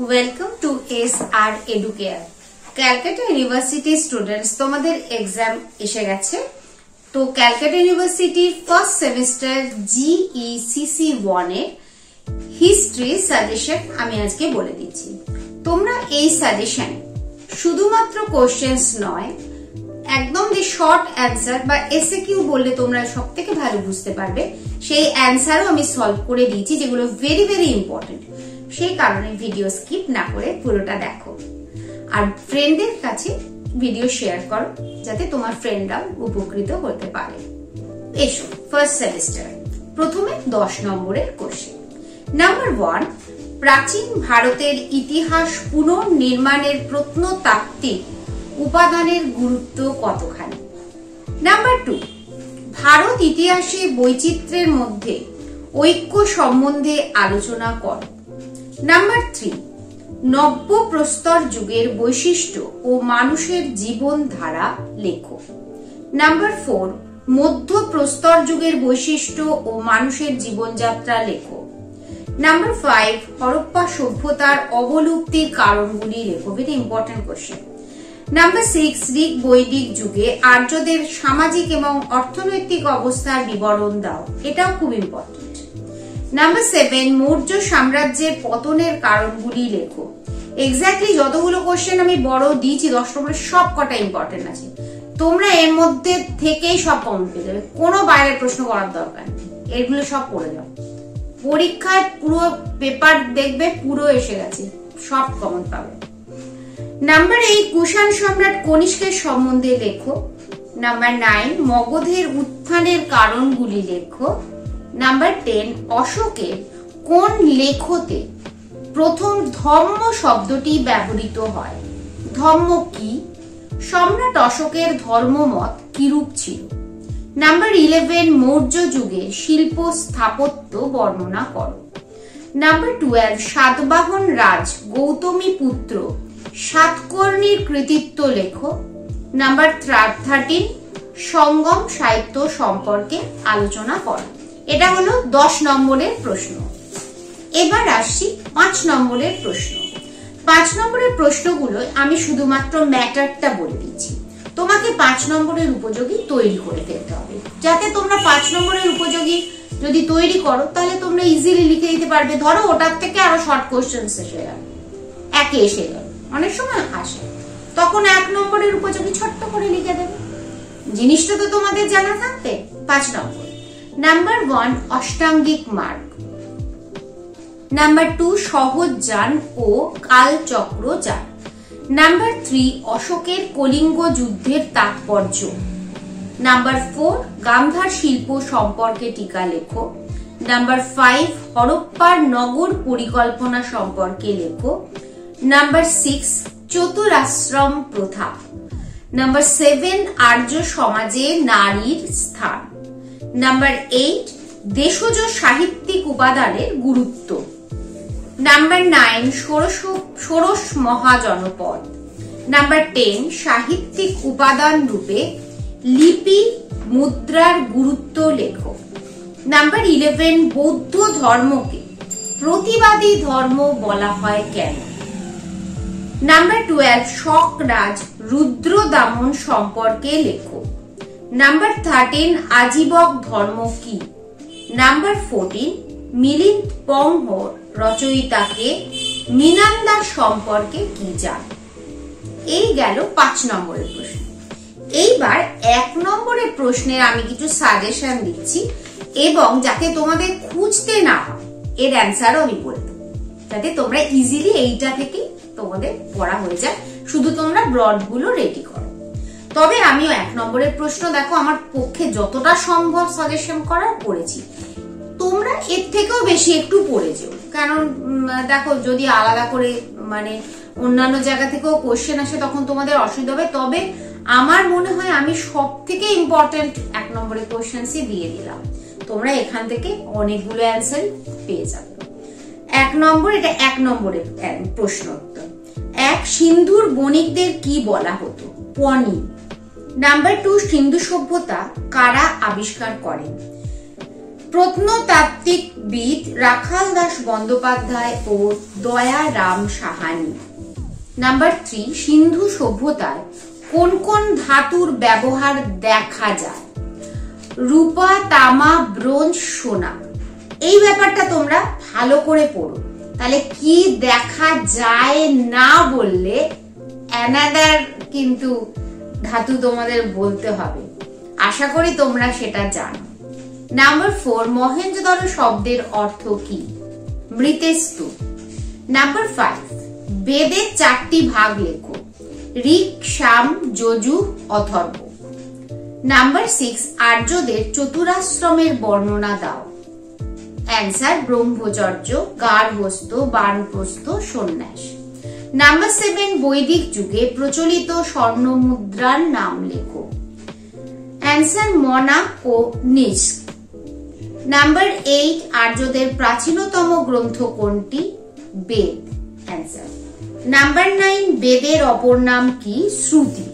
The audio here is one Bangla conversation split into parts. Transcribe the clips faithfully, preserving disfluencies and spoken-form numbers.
Welcome to S R Educare. Calcutta university students, তোমাদের এক্সাম এসে গেছে। তো ক্যালকাটা ইউনিভার্সিটির ফার্স্ট সেমিস্টার জিইসিসি ওয়ান এর হিস্ট্রি সাজেশন আমি আজকে বলে দিচ্ছি। তোমরা এই সাজেশন শুধুমাত্র কোশ্চেন্স নয়, একদম যে শর্ট অ্যান্সার বা এসে কিউ বললে তোমরা সব থেকে ভালো বুঝতে পারবে, সেই অ্যান্সারও আমি সলভ করে দিয়েছি, যেগুলো ভেরি ভেরি ইম্পর্টেন্ট। সেই কারণে ভিডিও স্কিপ না করে পুরোটা দেখো, আর ফ্রেন্ডদের কাছে ভিডিও শেয়ার করো যাতে তোমার ফ্রেন্ডরাও উপকৃত হতে পারে। এসো ফার্স্ট সেমিস্টার, প্রথমে দশ নম্বরের কোশ্চেন। নাম্বার ওয়ান, প্রাচীন ভারতের ইতিহাস পুনর্নির্মাণের প্রত্নতাত্ত্বিক উপাদানের গুরুত্ব কতখানি? নাম্বার টু, ভারত ইতিহাসে বৈচিত্র্যের মধ্যে ঐক্য সম্বন্ধে আলোচনা কর। নাম্বার থ্রি, নব্য প্রস্তর যুগের বৈশিষ্ট্য ও মানুষের জীবনধারা লেখো। নাম্বার ফোর, মধ্য প্রস্তর যুগের বৈশিষ্ট্য ও মানুষের জীবনযাত্রা লেখো। নাম্বার ফাইভ, হরপ্পা সভ্যতার অবলুপ্তির কারণগুলি লেখো। Very important question. Number six, ঋগ বৈদিক যুগে আর্যদের সামাজিক এবং অর্থনৈতিক অবস্থার বিবরণ দাও। এটাও খুব ইম্পর্টেন্ট। নাম্বার সেভেন, মৌর্য সাম্রাজ্যের পতনের কারণগুলি লেখো। এক্স্যাক্টলি যতগুলো কোশ্চেন আমি বড় দিয়েছি দশ নম্বরের, সব কটা ইম্পর্টেন্ট আছে। তোমরা এর মধ্যে থেকেই সব কমন পেয়ে যাবে, কোনো বাইরের প্রশ্ন করার দরকার নেই, এগুলো সব পড়ে যাও। পরীক্ষায় পুরো পেপার দেখবে পুরো এসে গেছে, সব কমন পাবে। নাম্বার এইট, কুষাণ সম্রাট কনিষ্কের সম্বন্ধে লেখো। নাম্বার নাইন, মগধের উত্থানের কারণগুলি লেখো। নাম্বার টেন, অশোকের কোন লেখতে প্রথম ধম্ম শব্দটি ব্যবহৃত হয়? ধম্ম কি? সম্রাট অশোকের ধর্মমত কিরূপ ছিল? নাম্বার ইলেভেন, মৌর্য যুগে শিল্প স্থাপত্য বর্ণনা করো। নাম্বার টুয়েলভ, সাতবাহন রাজ গৌতমী পুত্র সাতকর্ণীর কৃতিত্ব লেখো। নাম্বার থার্টিন, সঙ্গম সাহিত্য সম্পর্কে আলোচনা করো। এটা হলো দশ নম্বরের প্রশ্ন। এবার আসছি পাঁচ নম্বরের প্রশ্ন। পাঁচ নম্বরের প্রশ্নগুলো আমি শুধুমাত্র ম্যাটারটা বলে দিচ্ছি, তোমাকে পাঁচ নম্বরের উপযোগী তৈরি করে ফেলতে হবে। যাতে তোমরা পাঁচ নম্বরের উপযোগী যদি তৈরি করো, তাহলে তোমরা ইজিলি লিখে দিতে পারবে। ধরো ওটার থেকে আরো শর্ট কোশ্চেন এসে গেল, একে এসে গেল, অনেক সময় আসে, তখন এক নম্বরের উপযোগী ছোট্ট করে লিখে দেবে। জিনিসটা তো তোমাদের জানা থাকবে। পাঁচ নম্বর, নাম্বার ওয়ান, অষ্টাঙ্গিক মার্গ। নাম্বার টু, সহজ যান ও কালচক্র যান। নাম্বার থ্রি, অশোকের কলিঙ্গ যুদ্ধের তাৎপর্য। নাম্বার ফোর, গান্ধার শিল্প সম্পর্কে টিকা লেখো। নাম্বার ফাইভ, হরপ্পার নগর পরিকল্পনা সম্পর্কে লেখো। নাম্বার সিক্স, চতুরাশ্রম প্রথা। নাম্বার সেভেন, আর্য সমাজে নারীর স্থান। নাম্বার এইট, দেশজ সাহিত্যিক উপাদানের গুরুত্ব। নাম্বার নাইন, ষোড়শ ষোড়শ মহাজনপদ। নাম্বার টেন, সাহিত্যিক উপাদান রূপে লিপি মুদ্রার গুরুত্ব লেখো। নাম্বার ইলেভেন, বৌদ্ধ ধর্মকে প্রতিবাদী ধর্ম বলা হয় কেন? নাম্বার টুয়েলভ, শক রাজ রুদ্র দামন সম্পর্কে লেখো। নাম্বার থার্টিন, আজীবক ধর্ম কি? নাম্বার ফোরটিন, মিলিন্দ পংহ রচয়িতাকে মিনান্দা সম্পর্কে কি জান? এই গেল পাঁচ নম্বরের প্রশ্ন। এইবার এক নম্বরের প্রশ্নের আমি কিছু সাজেশন দিচ্ছি, এবং যাতে তোমাদের খুঁজতে না হয় এর অ্যান্সারও আমি বলে দেবো, যাতে তোমরা ইজিলি এইটা থেকে তোমাদের পড়া হয়ে যায়। শুধু তোমরা ব্রড গুলো রেডি করো। তবে আমিও এক নম্বরের প্রশ্ন দেখো আমার পক্ষে যতটা সম্ভব সাজেশন করার করেছি, তোমরা এর থেকেও বেশি একটু পড়ে যেও। কারণ দেখো, যদি আলাদা করে মানে অন্যান্য জায়গা থেকেও কোশ্চেন আসে তখন তোমাদের অসুবিধা হবে। তবে আমার মনে হয় আমি সব থেকে ইম্পর্টেন্ট এক নম্বরের কোশ্চেন্সই দিয়ে দিলাম, তোমরা এখান থেকে অনেকগুলো অ্যান্সার পেয়ে যাবে। এক নম্বর, এটা এক নম্বরের প্রশ্ন উত্তর। এক, সিন্ধুর বণিকদের কি বলা হতো? পনি। নাম্বার টু, সিন্ধু সভ্যতা কারা আবিষ্কার করেন? প্রত্নতাত্ত্বিকবিদ রাখাল দাস বন্দ্যোপাধ্যায় ও দয়ারাম সাহানি। নাম্বার থ্রি, সিন্ধু সভ্যতায় কোন কোন ধাতুর ব্যবহার দেখা যায়? রূপা, তামা, ব্রোঞ্জ, সোনা। এই ব্যাপারটা তোমরা ভালো করে পড়ো, তাহলে কি দেখা যায় না বললে অ্যানাদার কিন্তু ধাতু তোমাদের বলতে হবে। আশা করি তোমরা সেটা জানো। নাম্বার ফোর, মহেঞ্জোদারো শব্দের অর্থ কি? মৃতের স্তূপ। নাম্বার ফাইভ, বেদের চারটি ভাগ লেখো। ঋক, সাম, যজুঃ, অথর্ব। নাম্বার সিক্স, আর্যদের চতুরাশ্রমের বর্ণনা দাও। অ্যান্সার ব্রহ্মচর্য, গার্হস্থ্য, বানপ্রস্থ, সন্ন্যাস। নাম্বার সেভেন, বৈদিক যুগে প্রচলিত স্বর্ণ মুদ্রার নাম লেখো। অ্যান্সার মনা ও নিস্ক। নাম্বার এইট, আর্যদের প্রাচীনতম গ্রন্থ কোনটি? বেদ। অ্যান্সার। নাম্বার নাইন, বেদের অপর নাম কি? শ্রুতি।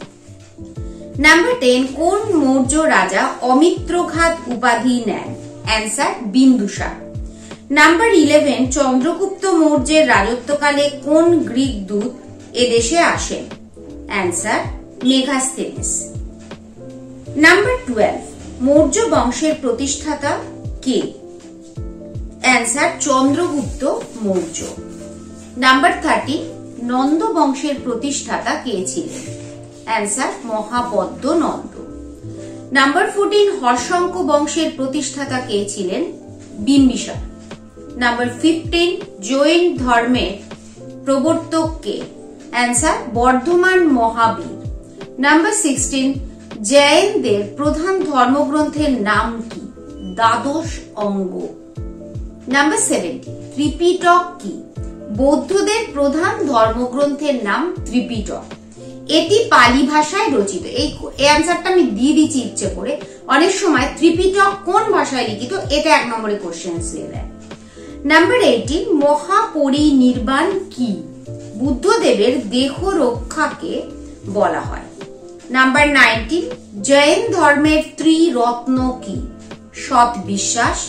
নাম্বার টেন, কোন মৌর্য রাজা অমিত্রঘাত উপাধি নেন? Answer Bindusara. Number eleven, Chandragupta মৌর্যের রাজত্বকালে কোন গ্রিক দূত এদেশে আসেন? Answer Megasthenes. Number twelve, Maurya বংশের প্রতিষ্ঠাতা কে? Answer Chandragupta Maurya. Number thirty, Nanda বংশের প্রতিষ্ঠাতা কে ছিলেন? Answer Mahapadma Nanda. Number fourteen, Haryanka বংশের প্রতিষ্ঠাতা কে ছিলেন? বিম্বিসার। নাম্বার ফিফটিন, জৈন ধর্মের প্রবর্তক কে? Answer Vardhaman Mahavir. Number sixteen, জৈনদের প্রধান ধর্মগ্রন্থের নাম কি? দ্বাদশ অঙ্গ। নাম্বার সেভেন্টিন, ত্রিপিটক কি? বৌদ্ধদের প্রধান ধর্মগ্রন্থের নাম ত্রিপিটক। এটি পালি ভাষায় রচিত। এই অ্যান্সারটা আমি দিয়ে দিচ্ছি ইচ্ছে করে, অনেক সময় ত্রিপিটক কোন ভাষায় লিখিত এটা এক নম্বরে কোশ্চেন দিয়ে দেয়। নাম্বার এইটিন, মহাপরিনির্বাণ কি? বুদ্ধদেবের দেহ রক্ষাকে বলা হয়। নাম্বার নাইনটিন, জৈন ধর্মের ত্রিরত্ন কি? সৎ বিশ্বাস,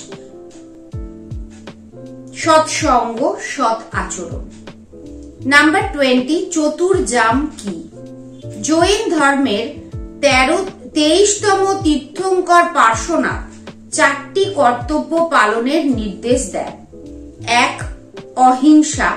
সৎসঙ্গ, সৎ আচরণ। নাম্বার টোয়েন্টি, চতুর্জাম কি? জৈন ধর্মের তেরো তেইশতম তীর্থঙ্কর পার্শ্বনাথ চারটি কর্তব্য পালনের নির্দেশ দেন। এক, অহিংসা।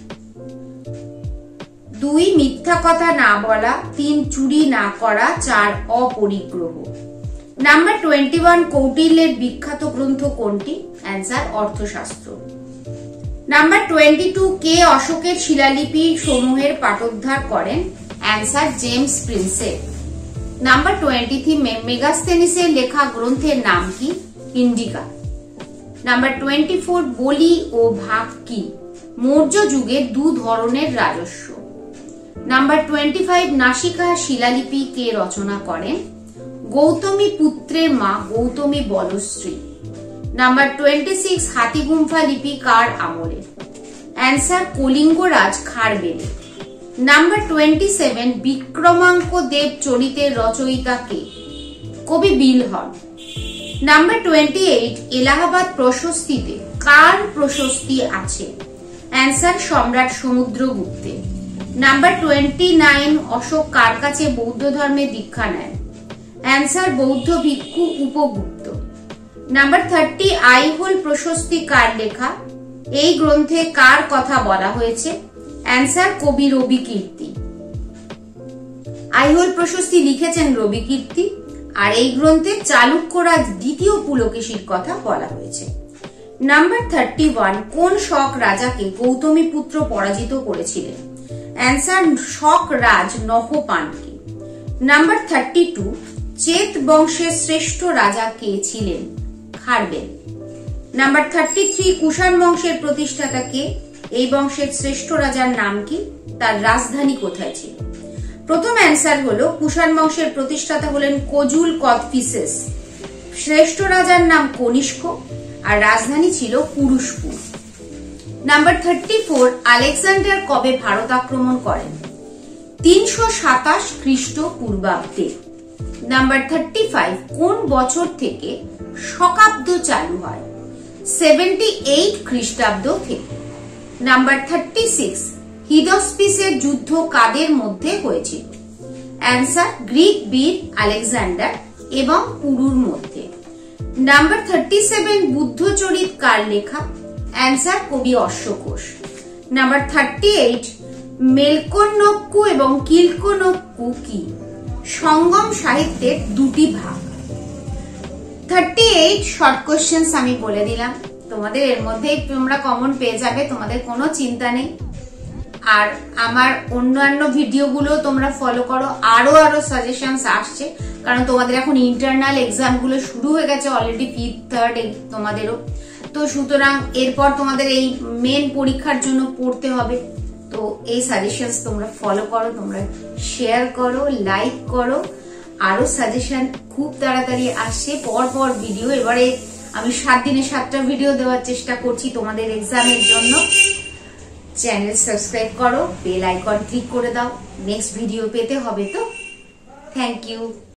দুই, মিথ্যা কথা না বলা। তিন, চুরি না করা। চার, অপরিগ্রহ। নাম্বার টোয়েন্টি ওয়ান, কৌটিল্যের বিখ্যাত গ্রন্থ কোনটি? Answer Arthashastra. Number twenty two, কে অশোকের শিলালিপি সমূহের পাঠোদ্ধার করেন? Answer James Prinsep. Number twenty three, মেগাস্থেনিসের লেখা গ্রন্থের নাম কি? ইন্ডিকা। নাম্বার টোয়েন্টি ফোর, বলি ও ভাগ কি? মৌর্য যুগে দু ধরনের রাজস্ব। নাম্বার টোয়েন্টি ফাইভ, নাসিকা শিলালিপি কে রচনা করেন? গৌতমী পুত্রের মা Gautami Balashri. Number twenty six, Hathigumpha লিপি কার আমলের? অ্যান্সার কলিঙ্গরাজ খারবেলের। নাম্বার টোয়েন্টি সেভেন, বিক্রমাঙ্ক দেব চরিতের রচয়িতা কে? কবি Bilhana. Number twenty eight, Allahabad প্রশস্তিতে কার প্রশস্তি আছে? অ্যান্সার সম্রাট সমুদ্রগুপ্তের। নাম্বার টোয়েন্টি নাইন, অশোক কার কাছে বৌদ্ধ ধর্মে দীক্ষা নেন? অ্যান্সার বৌদ্ধ ভিক্ষু উপগুপ্ত। নাম্বার থার্টি, আইহোল প্রশস্তি কার লেখা? এই গ্রন্থে কার কথা বলা হয়েছে? অ্যান্সার কবি রবি কীর্তি। আইহোল প্রশস্তি লিখেছেন রবি কীর্তি, আর এই গ্রন্থে চালুক্যরাজ দ্বিতীয় পুলকেশীর কথা বলা হয়েছে। নাম্বার থার্টি ওয়ান, কোন শক রাজাকে গৌতমী পুত্র পরাজিত করেছিলেন? অ্যান্সার শক রাজ নহপানকে। নাম্বার থার্টি টু, চেত বংশের শ্রেষ্ঠ রাজা কে ছিলেন? খারবেল। নাম্বার থার্টি থ্রি, কুষাণ বংশের প্রতিষ্ঠাতা কে? এই বংশের শ্রেষ্ঠ রাজার নাম কি? তার রাজধানী কোথায় ছিল? প্রথম অ্যান্সার হলো কুষাণ বংশের প্রতিষ্ঠাতা হলেন কজুল কদফিসেস। শ্রেষ্ঠ রাজার নাম কনিষ্ক, আর রাজধানী ছিল Purushapura. Number thirty four, Alexander কবে ভারত আক্রমণ করেন? তিনশো সাতাশ খ্রিস্ট পূর্বাব্দে। নাম্বার থার্টি ফাইভ, কোন বছর থেকে শকাব্দ চালু হয়? সেভেন্টি এইট খ্রিস্টাব্দ থেকে। নাম্বার থার্টি সিক্স, হিদস্পিসের যুদ্ধ কাদের মধ্যে হয়েছিল? অ্যান্সার, গ্রিক বীর আলেকজান্ডার এবং পুরুর মধ্যে। নাম্বার থার্টি সেভেন, বুদ্ধচরিত কার লেখা? অ্যান্সার, কবি অশ্বঘোষ। নাম্বার থার্টি এইট, মেলকোন্নক্কু এবং কিলকোন্নক্কু কি? সঙ্গম সাহিত্যের দুটি ভাগ। থার্টি এইট শর্ট কোশ্চেন্স আমি বলে দিলাম, তোমাদের এর মধ্যেই তোমরা কমন পেয়ে যাবে, তোমাদের কোনো চিন্তা নেই। আর আমার অন্যান্য ভিডিওগুলো তোমরা ফলো করো, আরো আরো সাজেশনস আসছে, কারণ তোমাদের এখন ইন্টারনাল এক্সাম গুলো শুরু হয়ে গেছে অলরেডি, ফিফথ থার্ড তোমাদেরও। তো সুতরাং এরপর তোমাদের এই মেন পরীক্ষার জন্য পড়তে হবে। তো এই সাজেশনস তোমরা ফলো করো, তোমরা শেয়ার করো, লাইক করো। আরো সাজেশন খুব তাড়াতাড়ি আসছে, পর পর ভিডিও। এবারে আমি সাত দিনে সাতটা ভিডিও দেওয়ার চেষ্টা করছি তোমাদের এক্সামের জন্য। চ্যানেল সাবস্ক্রাইব করো, বেল আইকন ক্লিক করে দাও, নেক্সট ভিডিও পেতে হবে। তো থ্যাংক ইউ।